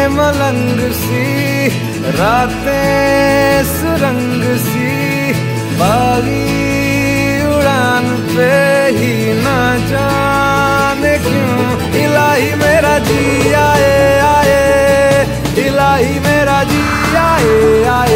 मलंग सी, रातें सुरंग सी, बागी उड़ान पे ही ना जाने क्यों इलाही मेरा जी आए आए, इलाही मेरा जी आए आए।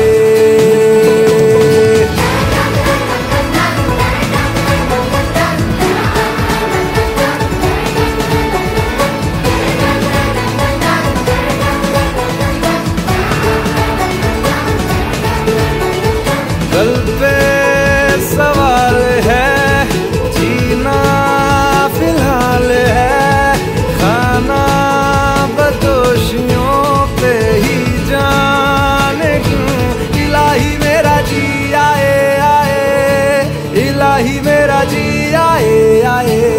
कल पे सवाल है, जीना फिलहाल है, खाना बदोशियों पे ही जाने क्यों इलाही मेरा जी आए आए, इलाही मेरा जी आए आए।